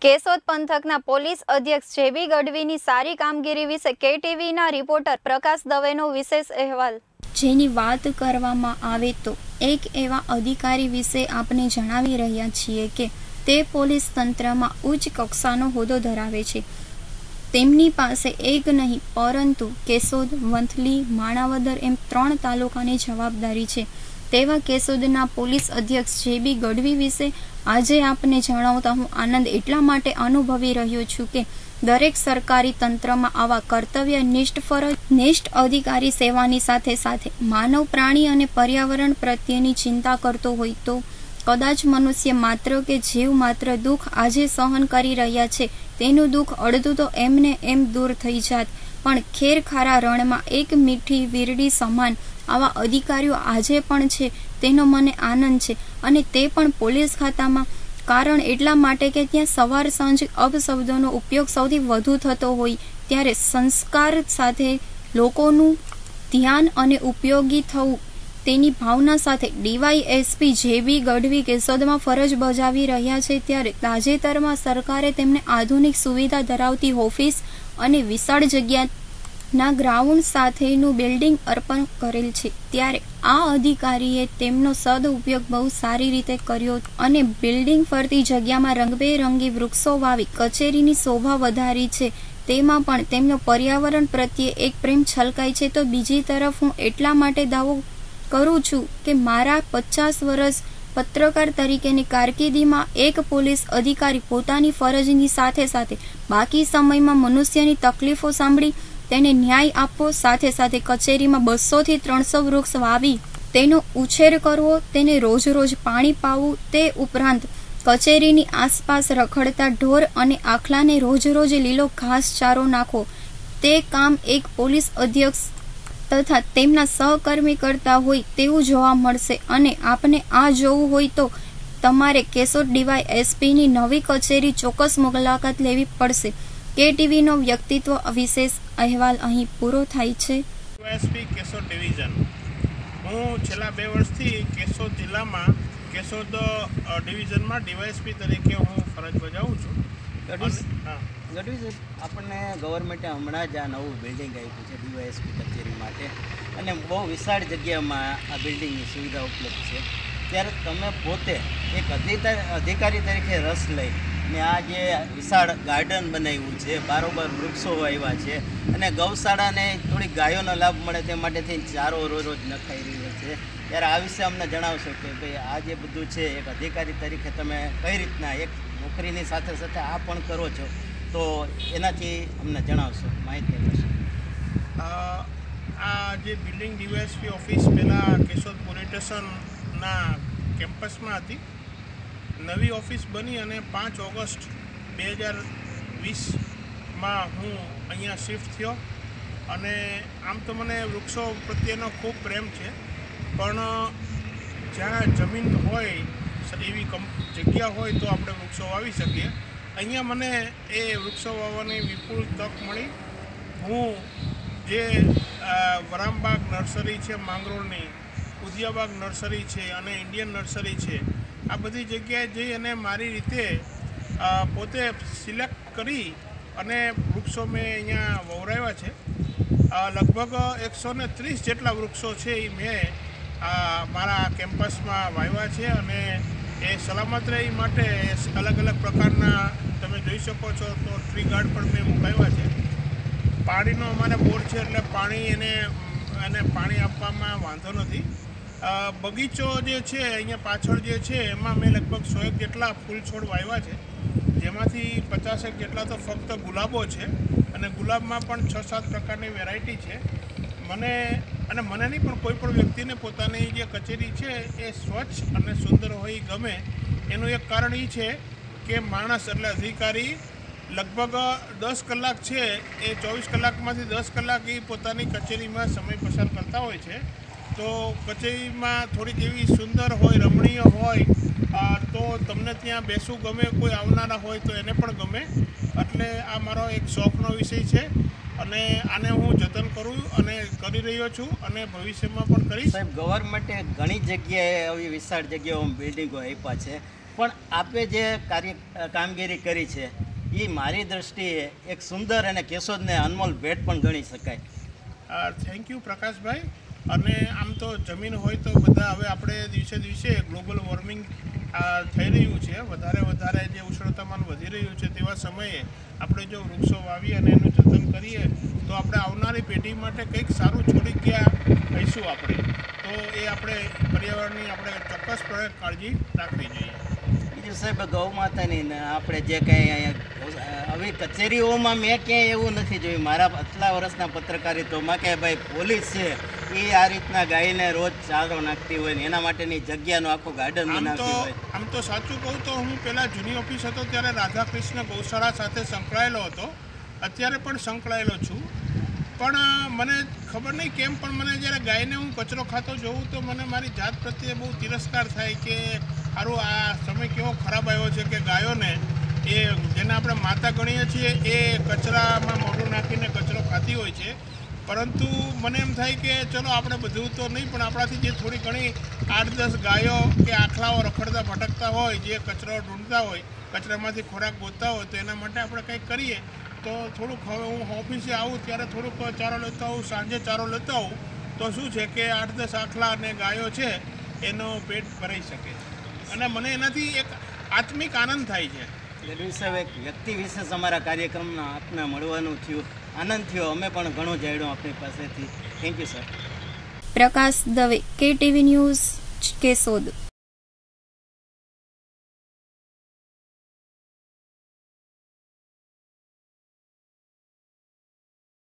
કેશોદ પંથકના પોલીસ અધ્યક્ષ જેબી ગઢવીની સારી કામગીરી વિશે કેટીવીના રિપોર્ટર પ્રકાશ દવેનો વિશેષ અહેવાલ। જેની વાત કરવામાં આવે તો એક એવા અધિકારી વિશે આપણે જણાવી રહ્યા છીએ કે તે પોલીસ તંત્રમાં ઉચ્ચ કક્ષાનો હોદ્દો ધરાવે છે। તેમની પાસે એક નહીં પરંતુ કેશોદ, વંથલી, માણાવદર એમ 3 તાલુકાની જવાબદારી છે। તેવા કેશોદના પોલીસ અધ્યક્ષ જેબી ગઢવી વિશે આજે આપને જણાવતા હું આનંદ એટલા માટે અનુભવી રહ્યો છું કે દરેક સરકારી તંત્રમાં આવા કર્તવ્યનિષ્ઠ ફરજનિષ્ઠ અધિકારી સેવાની સાથે સાથે માનવ, પ્રાણી અને પર્યાવરણ પ્રત્યેની ચિંતા કરતો હોય તો કદાચ મનુષ્ય માત્ર કે જીવ માત્ર દુઃખ આજે સહન કરી રહ્યા છે તેનું દુઃખ અડધું તો એમને એમ દૂર થઈ જાત, પણ ખેર ખારા રણમાં એક મીઠી વીરડી સમાન આવા અધિકારીઓ આજે પણ છે તેનો મને આનંદ છે। અને તે પણ પોલીસ ખાતામાં। કારણ એટલા માટે કે ત્યાં સવાર સાંજ અપશબ્દોનો ઉપયોગ સૌથી વધુ થતો હોય ત્યારે સંસ્કાર સાથે લોકોનું ધ્યાન અને ઉપયોગી થવું તેની ભાવના સાથે ડીવાયએસપી જેબી ગઢવી કેશોદમાં ફરજ બજાવી રહ્યા છે ત્યારે તાજેતરમાં સરકારે તેમને આધુનિક સુવિધા ધરાવતી ઓફિસ અને વિશાળ જગ્યાના ગ્રાઉન્ડ સાથેનું બિલ્ડિંગ અર્પણ કરેલ છે। ત્યારે આ અધિકારીએ તેમનો સદઉપયોગ બહુ સારી રીતે કર્યો અને બિલ્ડિંગ ફરતી જગ્યામાં રંગબેરંગી વૃક્ષો વાવી કચેરીની શોભા વધારી છે। તેમાં પણ તેમનો પર્યાવરણ પ્રત્યે એક પ્રેમ છલકાય છે। તો બીજી તરફ હું એટલા માટે દાવો કરું છું કે મારા 50 વર્ષ પત્રકાર તરીકેની કારકિર્દીમાં એક પોલીસ અધિકારી પોતાની ફરજની સાથે સાથે બાકી સમયમાં મનુષ્યની તકલીફો સાંભળી તેને ન્યાય આપવો, સાથે સાથે કચેરીમાં 200 થી 300 વૃક્ષ વાવી તેનો ઉછેર કરવો, તેને રોજ રોજ પાણી પાવું, તે ઉપરાંત કચેરીની આસપાસ રખડતા ઢોર અને આખલાને રોજ રોજ લીલો ઘાસચારો નાખવો, તે કામ એક પોલીસ અધ્યક્ષ તથા તેમના સહકર્મી કરતા હોય તેવું જોવા મળશે। અને આપને આ જોવું હોય તો તમારે કેશોદ ડીવાયએસપીની નવી કચેરી ચોક્કસ મુલાકાત લેવી પડશે। કેટીવીનો વ્યક્તિત્વ વિશેષ અહેવાલ અહીં પૂરો થાય છે। DYSP Keshod division. હું છેલ્લા 2 વર્ષથી કેશોદ જિલ્લામાં કેશોદ ડિવિઝનમાં ડીવાયએસપી તરીકે હું ફરજ બજાવું છું। ગઢવી સાહેબ, આપણને ગવર્મેન્ટે હમણાં જ આ નવું બિલ્ડિંગ આપ્યું છે ડીવાયએસપી કચેરી માટે અને બહુ વિશાળ જગ્યામાં આ બિલ્ડિંગની સુવિધા ઉપલબ્ધ છે। ત્યારે તમે પોતે એક અધિકારી તરીકે રસ લઈ ને આ જે વિશાળ ગાર્ડન બનાવ્યું છે, બારોબાર વૃક્ષો વાવ્યા છે અને ગૌશાળાને થોડી ગાયોનો લાભ મળે તે માટે થઈને ચારો રોજ નખાઈ રહ્યો છે, ત્યારે આ વિશે અમને જણાવશો કે ભાઈ આ જે બધું છે એક અધિકારી તરીકે તમે કઈ રીતના એક નોકરીની સાથે સાથે આ પણ કરો છો, તો એનાથી અમને જણાવશો, માહિતી આપશો। આ જે બિલ્ડિંગ ડીવાયએસપી ઓફિસ પહેલાં કેશોદ પોલીસ સ્ટેશનના કેમ્પસમાં હતી, નવી ઓફિસ બની અને 5 ઓગસ્ટ 2020માં હું અહીંયા શિફ્ટ થયો। અને આમ તો મને વૃક્ષો પ્રત્યેનો ખૂબ પ્રેમ છે, પણ જ્યાં જમીન હોય એવી જગ્યા હોય તો આપણે વૃક્ષો વાવી શકીએ। અહીંયા મને એ વૃક્ષો વાવવાની વિપુલ તક મળી। હું જે વરામબાગ નર્સરી છે માંગરોળની, ઉદિયાબાગ નર્સરી છે અને ઇન્ડિયન નર્સરી છે, આ બધી જગ્યાએ જઈ અને મારી રીતે પોતે સિલેક્ટ કરી અને વૃક્ષો મેં અહીંયા વવરાવ્યા છે। લગભગ 130 જેટલા વૃક્ષો છે એ મેં મારા કેમ્પસમાં વાવ્યા છે અને એ સલામત રહે માટે અલગ અલગ પ્રકારના તમે જોઈ શકો છો તો ટ્રી ગાર્ડ પણ મેં મુકાવ્યા છે। પાણીનો અમારે બોર છે એટલે એને પાણી આપવામાં વાંધો નથી। બગીચો જે છે અહીંયા પાછળ જે છે એમાં મેં લગભગ 100 જેટલા ફૂલ છોડ વાવ્યા છે, જેમાંથી 50 જેટલા તો ફક્ત ગુલાબો છે અને ગુલાબમાં પણ 6-7 પ્રકારની વેરાયટી છે। મને નહીં પણ કોઈ પણ વ્યક્તિને પોતાની જે કચેરી છે એ સ્વચ્છ અને સુંદર હોય ગમે, એનું એક કારણ એ છે કે માણસ એટલે અધિકારી લગભગ 10 કલાક છે એ 24 કલાકમાંથી 10 કલાક એ પોતાની કચેરીમાં સમય પસાર કરતા હોય છે। તો કચેરીમાં થોડીક એવી સુંદર હોય, રમણીય હોય તો તમને ત્યાં બેસવું ગમે, કોઈ આવનારા હોય તો એને પણ ગમે। એટલે આ મારો એક શોખનો વિષય છે અને આને હું જતન કરું અને કરી રહ્યો છું અને ભવિષ્યમાં પણ કરીશ। સાહેબ, ગવર્મેન્ટે ઘણી જગ્યાએ આવી વિશાળ જગ્યાઓ બિલ્ડિંગો આપ્યા છે, પણ આપે જે કામગીરી કરી છે એ મારી દ્રષ્ટિએ એક સુંદર અને કેશોદને અનમોલ ભેટ પણ ગણી શકાય. થેન્ક યુ પ્રકાશભાઈ. અને આમ તો જમીન હોય તો બધા હવે આપણે દિવસે દિવસે ગ્લોબલ વોર્મિંગ થઈ રહ્યું છે, વધારે જે ઉષ્ણતામાન વધી રહ્યું છે, તેવા સમયે આપણે જો વૃક્ષો વાવી અને એનું જતન કરીએ તો આપણે આવનારી પેઢી માટે કંઈક સારું છોડી ગયા કહીશું આપણે, તો એ આપણે પર્યાવરણની આપણે ચોક્કસપણે કાળજી રાખવી જોઈએ. બીજું સાહેબ, ગૌ માતાની ને આપણે જે કંઈ હવે કચેરીઓમાં મેં ક્યાંય એવું નથી જોયું મારા આટલા વર્ષના પત્રકારિત્વમાં કે ભાઈ પોલીસ છે એ આ રીતના ગાયને રોજ ચારો નાખતી હોય ને એના માટેની જગ્યાનું આખું ગાર્ડન બનાવતી હોય. આમ તો સાચું કહું તો હું પહેલાં જૂની ઓફિસ હતો ત્યારે રાધાકૃષ્ણ ગૌશાળા સાથે સંકળાયેલો હતો, અત્યારે પણ સંકળાયેલો છું. પણ મને ખબર નહીં કેમ પણ મને જ્યારે ગાયને હું કચરો ખાતો જોઉં તો મને મારી જાત પ્રત્યે બહુ તિરસ્કાર થાય કે સારું આ સમય કેવો ખરાબ આવ્યો છે કે ગાયોને એ જેને આપણે માતા ગણીએ છીએ એ કચરામાં મોઢું નાખીને કચરો ખાતી હોય છે. પરંતુ મને એમ થાય કે ચલો આપણે બધું તો નહીં પણ આપણાથી જે થોડી ઘણી 8-10 ગાયો કે આખલાઓ રખડતા ભટકતા હોય, જે કચરો ઢૂંઢતા હોય, કચરામાંથી ખોરાક ગોતતા હોય, તો એના માટે આપણે કંઈક કરીએ તો થોડુંક. હવે હું ઓફિસે આવું ત્યારે થોડુંક ચારો લેતા આવું, સાંજે ચારો લેતા આવું તો શું છે કે 8-10 આખલા અને ગાયો છે એનો પેટ ભરાઈ શકે અને મને એનાથી એક આત્મિક આનંદ થાય છે. ગઢવી સાહેબ, એક વ્યક્તિ વિશેષ અમારા કાર્યક્રમમાં આપને મળવાનું થયું, આનંદ થયો, અમે પણ ઘણું જાણ્યું આપણી પાસેથી. Thank you sir. Prakash Dave, KTV news, Keshod.